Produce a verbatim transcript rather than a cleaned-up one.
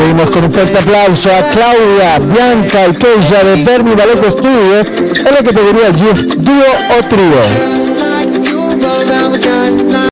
pedimos con un fuerte aplauso a Claudia, Bianca y Keisha de Bermi Ballet Studio en la categoría Youth Dúo o Trío.